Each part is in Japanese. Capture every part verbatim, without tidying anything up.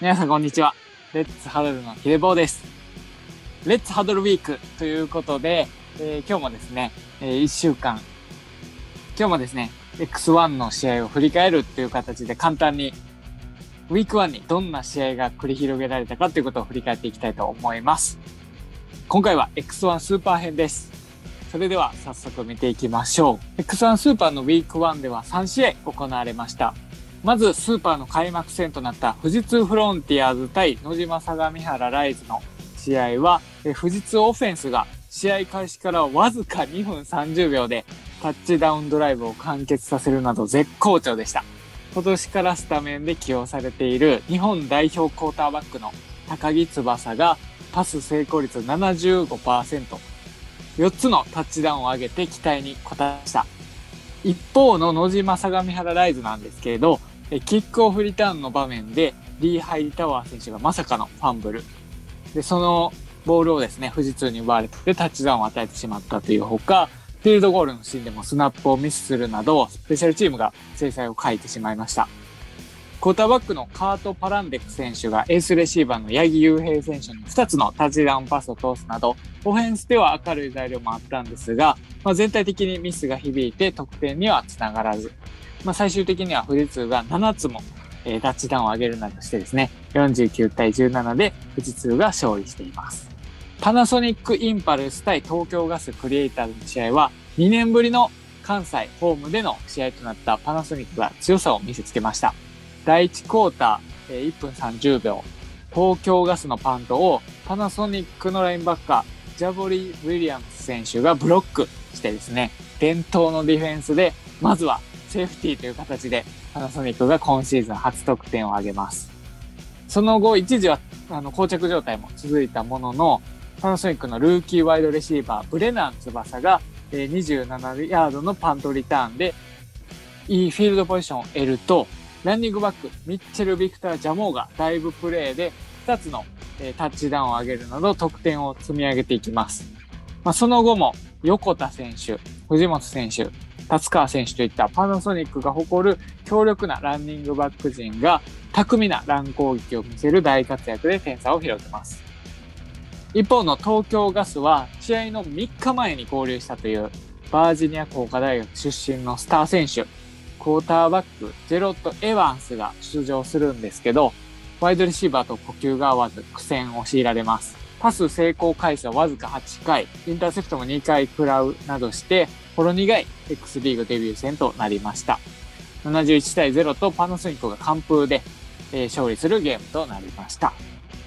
皆さんこんにちは。レッツハドルのヒデボーです。レッツハドルウィークということで、えー、今日もですね、えー、いっしゅうかん、今日もですね、エックスワン の試合を振り返るっていう形で簡単にウィークワンにどんな試合が繰り広げられたかということを振り返っていきたいと思います。今回は エックスワン スーパー編です。それでは早速見ていきましょう。エックスワン スーパーのウィークワンではさんしあい行われました。まずスーパーの開幕戦となった富士通フロンティアーズ対野島相模原ライズの試合は、え富士通オフェンスが試合開始からわずかにふんさんじゅうびょうでタッチダウンドライブを完結させるなど絶好調でした。今年からスタメンで起用されている日本代表クォーターバックの高木翼がパス成功率 ななじゅうごパーセント、よっつのタッチダウンを上げて期待に応えました。一方の野島相模原ライズなんですけれど、キックオフリターンの場面でリー・ハイタワー選手がまさかのファンブルで、そのボールをですね富士通に奪われてタッチダウンを与えてしまったというほか、フィールドゴールのシーンでもスナップをミスするなどスペシャルチームが制裁を書いてしまいました。クォーターバックのカート・パランデク選手がエースレシーバーの八木勇平選手にふたつのタッチダウンパスを通すなどオフェンスでは明るい材料もあったんですが、まあ、全体的にミスが響いて得点にはつながらず、まあ、最終的には富士通がななつも、えー、タッチダウンを上げるなどしてですね、よんじゅうきゅうたいじゅうななで富士通が勝利しています。パナソニックインパルス対東京ガスクリエイターズの試合はにねんぶりの関西ホームでの試合となったパナソニックが強さを見せつけました。だいいちクォーター、えー、いっぷんさんじゅうびょう、東京ガスのパントをパナソニックのラインバッカージャボリ・ウィリアムス選手がブロックしてですね、伝統のディフェンスでまずはセーフティーという形でパナソニックが今シーズン初得点を挙げます。その後一時はあの膠着状態も続いたものの、パナソニックのルーキーワイドレシーバーブレナン翼がにじゅうななヤードのパントリターンでいいフィールドポジションを得ると、ランニングバックミッチェル・ビクター・ジャモーがダイブプレーでふたつのタッチダウンを上げるなど得点を積み上げていきます。まあ、その後も横田選手、藤本選手、達川選手といったパナソニックが誇る強力なランニングバック陣が巧みなラン攻撃を見せる大活躍で点差を広げます。一方の東京ガスは試合のみっかまえに合流したというバージニア工科大学出身のスター選手、クォーターバックジェロット・エヴァンスが出場するんですけど、ワイドレシーバーと呼吸が合わず苦戦を強いられます。パス成功回数はわずかはちかい、インターセプトもにかい食らうなどしてほろ苦い X リーグデビュー戦となりました。ななじゅういちたいゼロとパナソニックが完封で、えー、勝利するゲームとなりました。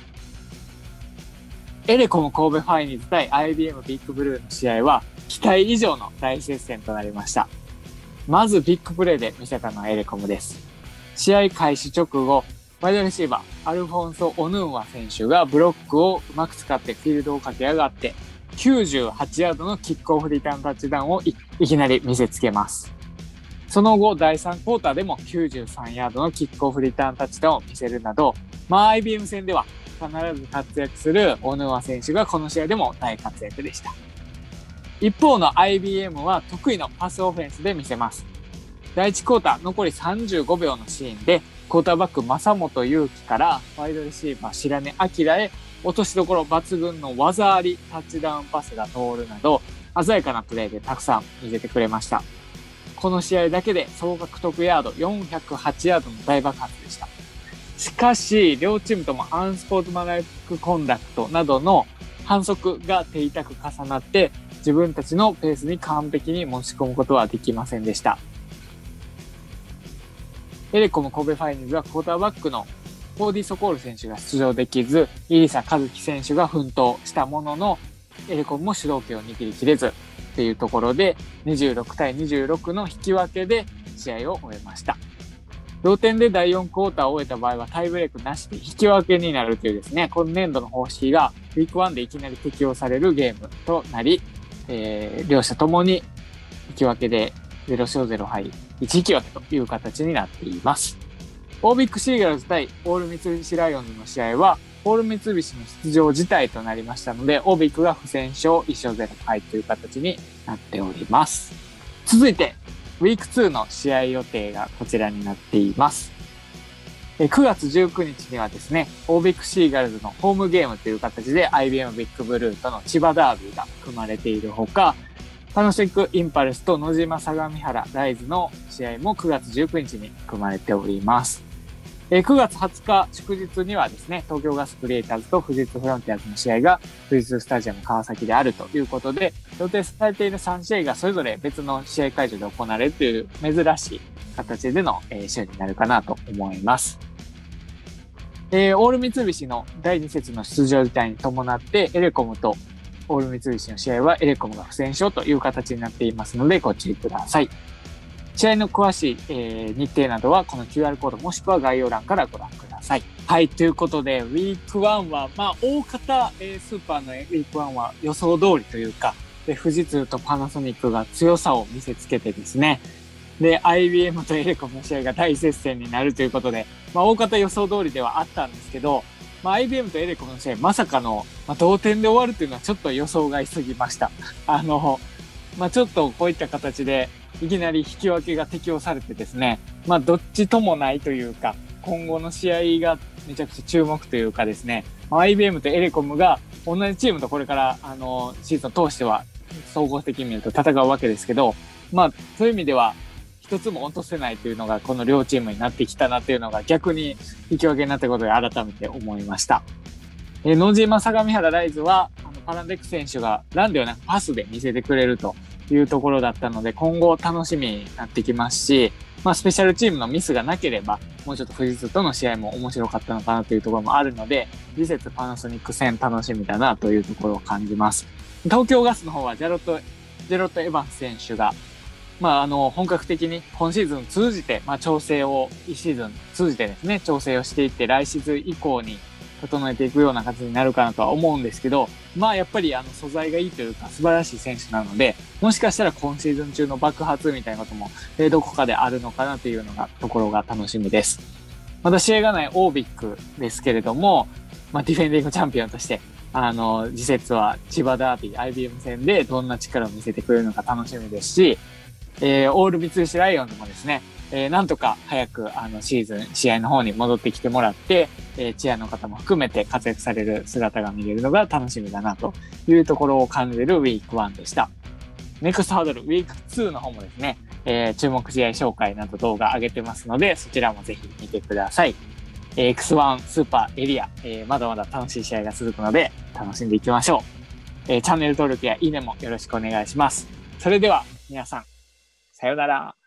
エレコム神戸ファイニーズ対 アイビーエム ビッグブルーの試合は期待以上の大接戦となりました。まずビッグプレーで見せたのはエレコムです。試合開始直後、ワイドレシーバーアルフォンソ・オヌンワ選手がブロックをうまく使ってフィールドを駆け上がってきゅうじゅうはちヤードのキックオフリターンタッチダウンを い, いきなり見せつけます。その後だいさんクォーターでもきゅうじゅうさんヤードのキックオフリターンタッチダウンを見せるなど、まあ アイビーエム 戦では必ず活躍するオヌンワ選手がこの試合でも大活躍でした。一方の アイビーエム は得意のパスオフェンスで見せます。だいいちクォーター残りさんじゅうごびょうのシーンでクォーターバック正本勇樹からワイドレシーバー白根明へ落としどころ抜群の技ありタッチダウンパスが通るなど鮮やかなプレーでたくさん見せてくれました。この試合だけで総獲得ヤードよんひゃくはちヤードの大爆発でした。しかし両チームともアンスポーツマンライクコンダクトなどの反則が手痛く重なって自分たちのペースに完璧に持ち込むことはできませんでした。エレコム神戸ファイニーズはクォーターバックのコーディ・ソコール選手が出場できず、イリサ・カズキ選手が奮闘したものの、エレコムも主導権を握りきれずっていうところでにじゅうろくたいにじゅうろくの引き分けで試合を終えました。同点でだいよんクォーターを終えた場合はタイブレークなしで引き分けになるというですね、今年度の方式がウィークワンでいきなり適用されるゲームとなり、えー、両者ともに引き分けでゼロしょうゼロはい、いち引き分けという形になっています。オービックシーガルズ対オール三菱ライオンズの試合はオール三菱の出場辞退となりましたので、オービックが不戦勝いっしょうゼロはいという形になっております。続いてウィークツーの試合予定がこちらになっています。 えー、くがつじゅうくにちにはですね、オービックシーガルズのホームゲームという形で アイビーエム ビッグブルーとの千葉ダービーが組まれているほか、パナソニックインパルスと野島相模原ライズの試合もくがつじゅうくにちに組まれております。えー、くがつはつか祝日にはですね、東京ガスクリエイターズと富士通フロンティアーズの試合が富士通スタジアム川崎であるということで、予定されているさん試合がそれぞれ別の試合会場で行われるという珍しい形での、えー、試合になるかなと思います。えー、オール三菱のだいに節の出場辞退に伴ってエレコムとオール三菱の試合はエレコムが不戦勝という形になっていますのでご注意ください。試合の詳しい、えー、日程などはこの キューアール コードもしくは概要欄からご覧ください。はい、ということでウィークワンはまあ大方、えー、スーパーのウィークワンは予想通りというか、で富士通とパナソニックが強さを見せつけてですね、で アイビーエム とエレコムの試合が大接戦になるということで、まあ大方予想通りではあったんですけど、まあ、アイビーエム とエレコムの試合まさかの、まあ、同点で終わるというのはちょっと予想外すぎました。あの、まあ、ちょっとこういった形でいきなり引き分けが適用されてですね、まあ、どっちともないというか、今後の試合がめちゃくちゃ注目というかですね、アイビーエム とエレコムが同じチームとこれから、あの、シーズンを通しては総合的に見ると戦うわけですけど、まあ、そういう意味では、一つも落とせないというのがこの両チームになってきたなというのが逆に引き分けになったことで改めて思いました。えー、野島相模原ライズはあのパラデック選手がランではなくパスで見せてくれるというところだったので今後楽しみになってきますし、まあ、スペシャルチームのミスがなければもうちょっと富士通との試合も面白かったのかなというところもあるので次節パナソニック戦楽しみだなというところを感じます。東京ガスの方はジャロット、ジェロット・エヴァンス選手がまあ、あの、本格的に今シーズン通じて、まあ、調整を、いちシーズン通じてですね、調整をしていって、来シーズン以降に整えていくような形になるかなとは思うんですけど、まあ、やっぱりあの、素材がいいというか、素晴らしい選手なので、もしかしたら今シーズン中の爆発みたいなことも、えー、どこかであるのかなというのが、ところが楽しみです。まだ試合がないオービックですけれども、まあ、ディフェンディングチャンピオンとして、あの、次節は千葉ダービー アイビーエム 戦でどんな力を見せてくれるのか楽しみですし、えー、オール三菱ライオンズもですね、えー、なんとか早くあのシーズン、試合の方に戻ってきてもらって、えー、チアの方も含めて活躍される姿が見れるのが楽しみだなというところを感じるウィークワンでした。ネクストハードルウィークツーの方もですね、えー、注目試合紹介など動画上げてますので、そちらもぜひ見てください。えー、エックスワン スーパーエリア、えー、まだまだ楽しい試合が続くので楽しんでいきましょう。えー、チャンネル登録やいいねもよろしくお願いします。それでは皆さん、さよなら。